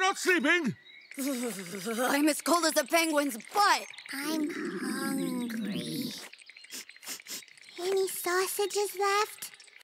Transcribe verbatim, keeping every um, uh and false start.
not sleeping? I'm as cold as a penguin's butt. I'm hungry. Any sausages left?